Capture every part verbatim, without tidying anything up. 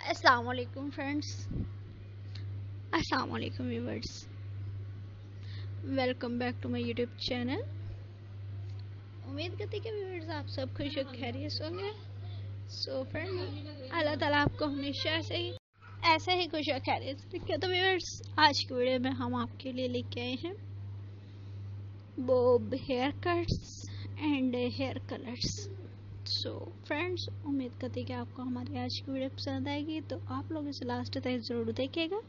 अस्सलाम वालेकुम फ्रेंड्स, अस्सलाम वालेकुम viewers. Welcome back to my YouTube channel. उम्मीद करती कि व्यूवर्स आप सब खुश और खैरियत होंगे। सो फ्रेंड्स, अल्लाह ताला आपको हमेशा ऐसे ही ऐसे ही खुश और खैरियत से रखे। तो व्यूवर्स, आज की वीडियो में हम आपके लिए लेके आए हैं bob hair cuts and hair colours. So friends, उम्मीद करती कि आपको हमारी आज की वीडियो पसंद आएगी, तो आप लोग इसे लास्ट तक ज़रूर देखिएगा।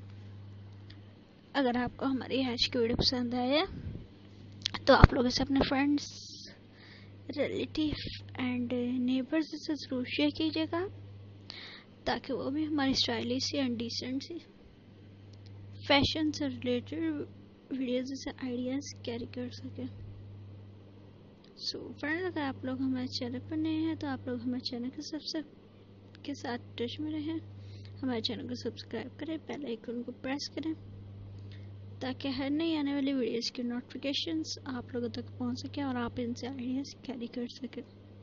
अगर आपको हमारी आज की वीडियो पसंद आए तो आप लोग इसे अपने फ्रेंड्स, रिलेटिव एंड नेबर्स से ज़रूर शेयर कीजिएगा, ताकि वो भी हमारी स्टाइलिश एंड डिसेंट सी फैशन से रिलेटेड वीडियोज़ से आइडियाज़ कैरी कर सकें। सो so, फ्रेंड्स, अगर आप लोग हमारे चैनल पर नए हैं तो आप लोग हमारे चैनल के सबसे के साथ टच में रहें, हमारे चैनल को सब्सक्राइब करें, बेल आइकन को प्रेस करें, ताकि हर नई आने वाली वीडियोस की नोटिफिकेशंस आप लोगों तक पहुंच सके और आप इनसे आइडियाज़ कैरी कर सकें।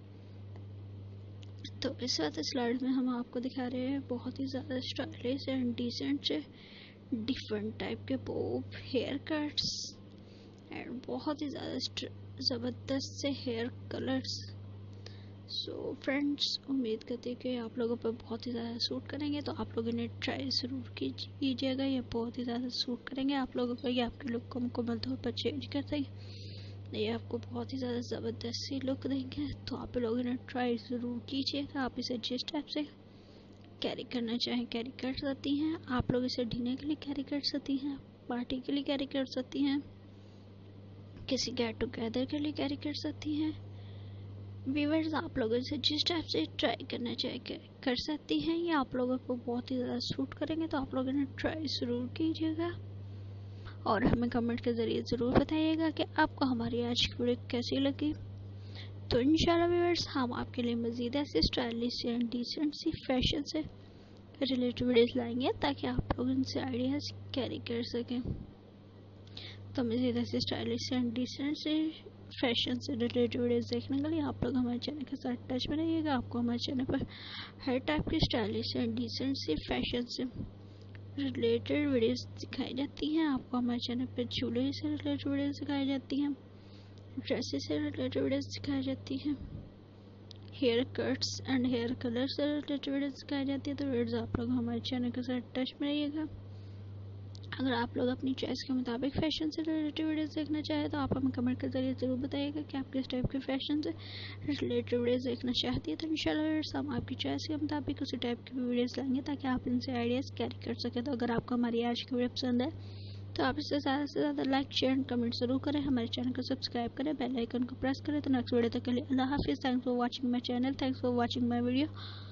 तो इस वक्त स्लाइड में हम आपको दिखा रहे हैं बहुत ही ज़्यादा स्टाइलिश एंड डिसेंट से डिफरेंट टाइप के पॉप हेयर कट्स एंड बहुत ही ज़्यादा ज़बरदस्त से हेयर कलर्स। सो फ्रेंड्स, उम्मीद करते हैं कि आप लोगों पर बहुत ही ज़्यादा सूट करेंगे, तो आप लोग इन्हें ट्राई ज़रूर कीजिएगा। ये बहुत ही ज़्यादा सूट करेंगे आप लोगों को, ये आपके लुक को मुकम्मल तौर पर चेंज कर देंगे, ये आपको बहुत ही ज़्यादा ज़बरदस्त सी लुक देंगे। तो आप लोग इन्हें ट्राई ज़रूर कीजिएगा। आप इसे जिस टाइप से कैरी करना चाहें कैरी कर सकती हैं। आप लोग इसे डिनर के लिए कैरी कर सकती हैं, पार्टी के लिए कैरी कर सकती हैं, किसी गेट टुगेदर के लिए कैरी कर सकती हैं। व्यूअर्स, आप लोगों से जिस टाइप से ट्राई करना चाहे कर सकती हैं, ये आप लोगों को बहुत ही ज़्यादा सूट करेंगे। तो आप लोग इन्हें ट्राई ज़रूर कीजिएगा और हमें कमेंट के ज़रिए ज़रूर बताइएगा कि आपको हमारी आज की वीडियो कैसी लगी। तो इंशाल्लाह व्यूअर्स, हम आपके लिए मज़ीद ऐसे स्टाइलिश एंड डिसेंट सी फैशन से रिलेटेड वीडियोस लाएंगे, ताकि आप लोग इनसे आइडियाज़ कैरी कर सकें। तो मज़ीद ऐसे स्टाइलिश एंड डिसेंट से फैशन से रिलेटेड वीडियोस देखने के लिए आप लोग हमारे चैनल के साथ टच में रहिएगा। आपको हमारे चैनल पर हर टाइप की स्टाइलिश एंड डिसेंट सी फैशन से रिलेटेड वीडियोस दिखाई जाती हैं। आपको हमारे चैनल पर ज्वेलरी से रिलेटेड वीडियोस दिखाई जाती हैं, ड्रेसेस से रिलेटेड वीडियोस दिखाई जाती हैं, hair cuts and hair colour से रिलेटेड वीडियोस दिखाई जाती है। तो वीडियोस आप लोग हमारे चैनल के साथ टच में रहिएगा। अगर आप लोग अपनी चॉइस के मुताबिक फैशन से रिलेटेड वीडियोस देखना चाहें, तो आप हमें कमेंट के जरिए ज़रूर बताइएगा कि आप किस टाइप के फैशन से रिलेटेड वीडियोस देखना चाहती है। तो इंशाल्लाह हम आपकी चॉइस के मुताबिक उसी टाइप की वीडियोस लाएंगे, ताकि आप इनसे आइडियाज़ कैरी कर सकें। तो अगर आपको हमारी आज की वीडियो पसंद है तो आप इसे ज़्यादा से ज़्यादा लाइक शेयर एंड कमेंट ज़रूर करें, हमारे चैनल को सब्सक्राइब करें, बेल आइकन को प्रेस करें। तो नेक्स्ट वीडियो तक के लिए अल्लाह हाफिज़। Thanks for watching my channel, thanks for watching my video.